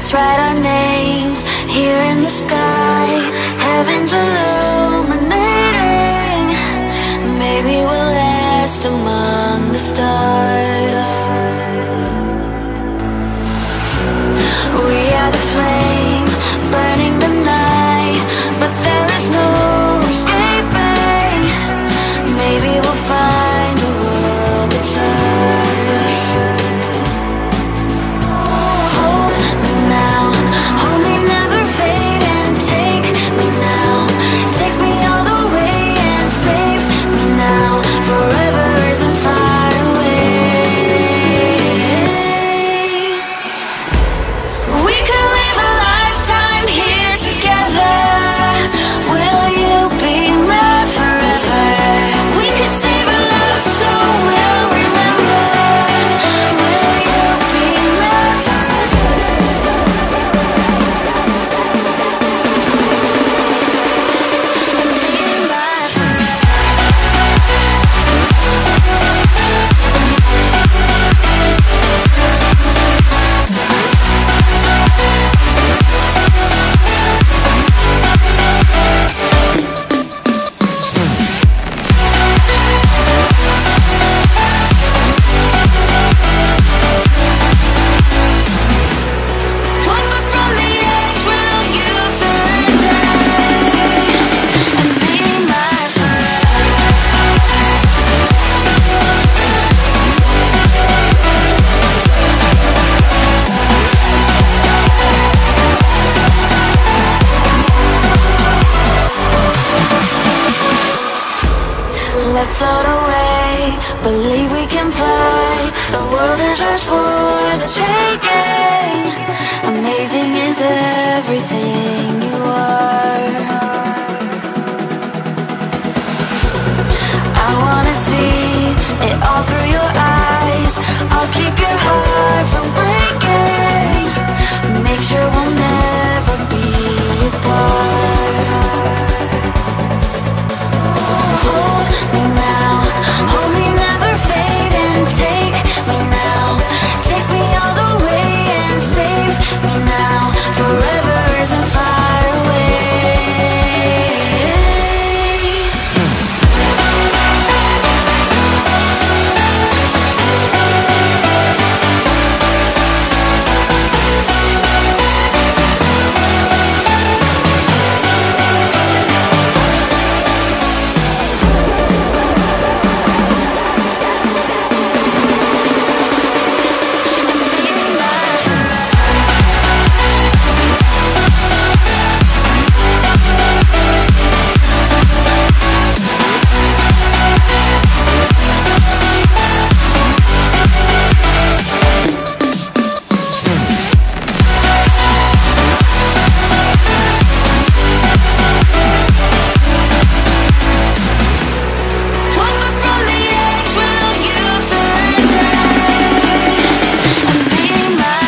Let's write our names here in the sky. Heaven's illuminating. Maybe we'll last among the stars. We are the flame, burning the night, but there is no escaping. Maybe we'll find a world that's ours. Hold me now, hold me, never fade, and take me now. Take me all the way and save me now. Forever isn't far away. We could live a lifetime here together. Will you be my forever? We could save our love so we'll remember. Will you be my forever? Be my one foot from the edge, will you surrender and be my forever? Let's float away, believe we can fly. The world is ours for the taking. Amazing is everything you are. I wanna see it all through your eyes. I'll keep your heart from breaking. Make sure we'll never be apart. Hold me now, hold me, never fade, and take me now. Take me all the way and save me now. Forever isn't far away. One foot from the edge, will you surrender and be my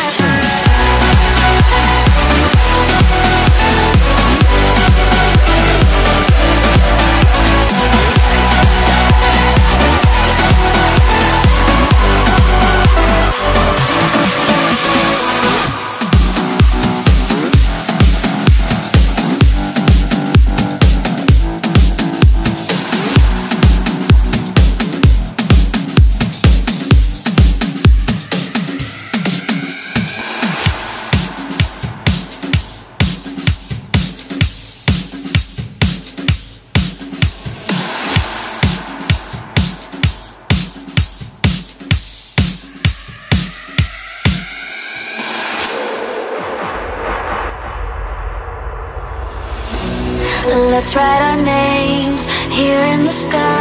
Let's write our names here in the sky.